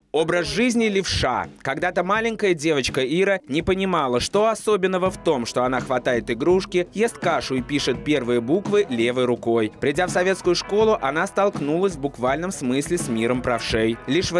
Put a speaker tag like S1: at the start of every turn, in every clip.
S1: Образ жизни левша. Когда-то маленькая девочка Ира не понимала, что особенного в том, что она хватает игрушки, ест кашу и пишет первые буквы левой рукой. Придя в советскую школу, она столкнулась в буквальном смысле с миром правшей. Лишь в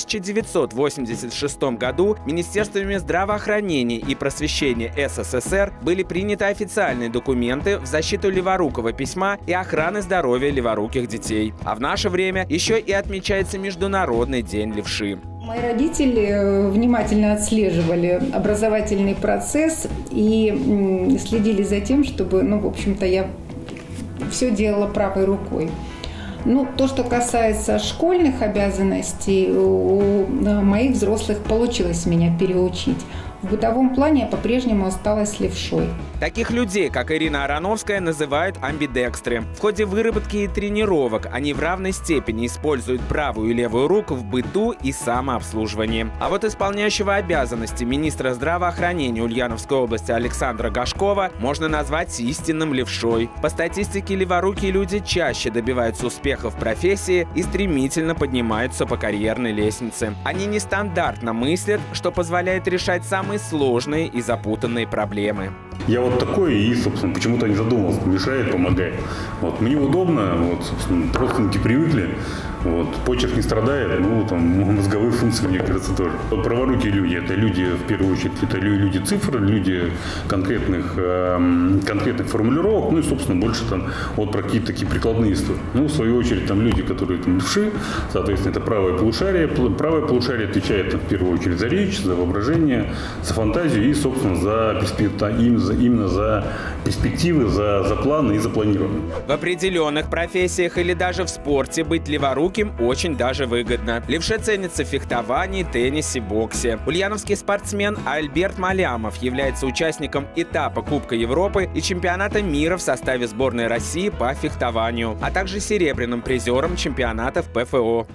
S1: 1986 году Министерствами здравоохранения и просвещения СССР были приняты официальные документы в защиту леворукого письма и охраны здоровья леворуких детей. А в наше время еще и отмечается Международный день левши.
S2: Мои родители внимательно отслеживали образовательный процесс и следили за тем, чтобы, в общем-то, я все делала правой рукой. То, что касается школьных обязанностей, у моих взрослых получилось меня переучить. В бытовом плане я по-прежнему осталась левшой.
S1: Таких людей, как Ирина Ароновская, называют амбидекстры. В ходе выработки и тренировок они в равной степени используют правую и левую руку в быту и самообслуживании. А вот исполняющего обязанности министра здравоохранения Ульяновской области Александра Гашкова можно назвать истинным левшой. По статистике, леворукие люди чаще добиваются успеха в профессии и стремительно поднимаются по карьерной лестнице. Они нестандартно мыслят, что позволяет решать самые сложные и запутанные проблемы.
S3: Я вот такой, и, собственно, почему-то не задумывался, мешает, помогает. Мне удобно, собственно, родственники привыкли, почерк не страдает, мозговые функции, мне кажется, тоже. Праворукие люди – это люди, в первую очередь, это люди цифр, люди конкретных формулировок, и, собственно, больше про какие-то такие прикладные истории. В свою очередь, люди, которые левши, соответственно, это правое полушарие. Правое полушарие отвечает, в первую очередь, за речь, за воображение, за фантазию и, собственно, именно за перспективы, за планы и за планирование.
S1: В определенных профессиях или даже в спорте быть леворуким очень даже выгодно. Левше ценится в фехтовании, теннисе, боксе. Ульяновский спортсмен Альберт Малямов является участником этапа Кубка Европы и чемпионата мира в составе сборной России по фехтованию, а также серебряным призером чемпионатов ПФО.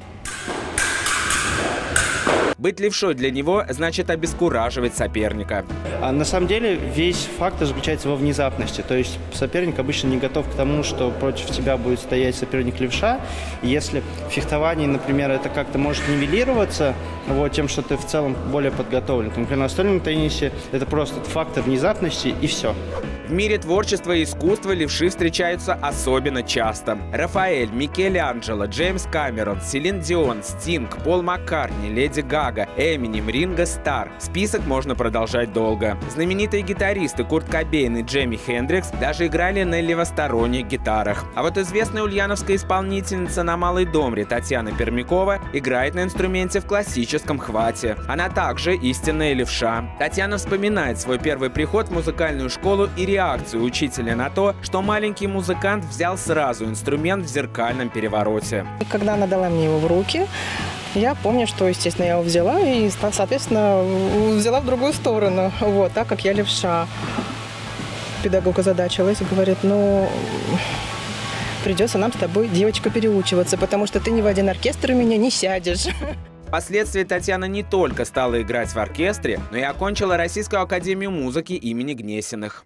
S1: Быть левшой для него значит обескураживать соперника.
S4: На самом деле весь фактор заключается во внезапности. То есть соперник обычно не готов к тому, что против тебя будет стоять соперник левша. И если в фехтовании, например, это как-то может нивелироваться тем, что ты в целом более подготовлен. Например, на настольном теннисе это просто фактор внезапности и все.
S1: В мире творчества и искусства левши встречаются особенно часто. Рафаэль, Микеланджело, Джеймс Камерон, Селин Дион, Стинг, Пол Маккартни, Леди Гага, Эминем, Ринго Стар. Список можно продолжать долго. Знаменитые гитаристы Курт Кобейн и Джимми Хендрикс даже играли на левосторонних гитарах. А вот известная ульяновская исполнительница на малой домре Татьяна Пермякова играет на инструменте в классическом хвате. Она также истинная левша. Татьяна вспоминает свой первый приход в музыкальную школу и реакцию учителя на то, что маленький музыкант взял сразу инструмент в зеркальном перевороте.
S5: Когда она дала мне его в руки, я помню, что, естественно, я его взяла и, соответственно, взяла в другую сторону, так как я левша. Педагог озадачилась и говорит, придется нам с тобой, девочка, переучиваться, потому что ты ни в один оркестр у меня не сядешь.
S1: Впоследствии Татьяна не только стала играть в оркестре, но и окончила Российскую академию музыки имени Гнесиных.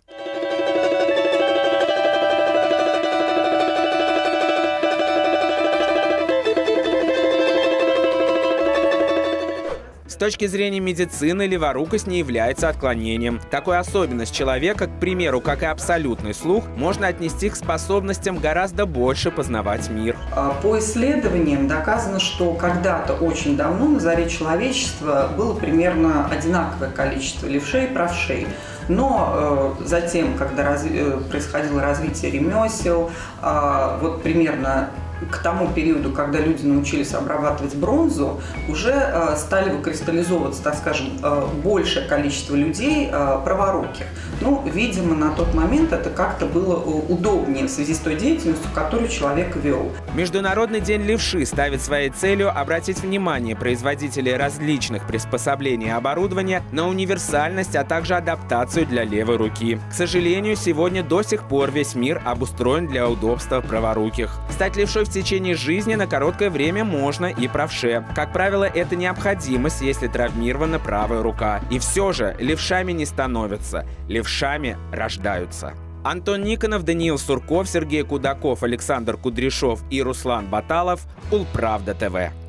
S1: С точки зрения медицины, леворукость не является отклонением. Такую особенность человека, к примеру, как и абсолютный слух, можно отнести к способностям гораздо больше познавать мир.
S6: По исследованиям доказано, что когда-то очень давно на заре человечества было примерно одинаковое количество левшей и правшей. Но затем, когда происходило развитие ремесел, примерно к тому периоду, когда люди научились обрабатывать бронзу, уже стали выкристаллизовываться, так скажем, большее количество людей праворуких. Видимо, на тот момент это как-то было удобнее в связи с той деятельностью, которую человек вел.
S1: Международный день левши ставит своей целью обратить внимание производителей различных приспособлений и оборудования на универсальность, а также адаптацию для левой руки. К сожалению, сегодня до сих пор весь мир обустроен для удобства праворуких. Стать левшой в течение жизни на короткое время можно и правше. Как правило, это необходимость, если травмирована правая рука. И все же левшами не становятся, левшами рождаются. Антон Никонов, Даниил Сурков, Сергей Кудаков, Александр Кудряшов и Руслан Баталов. Улправда ТВ.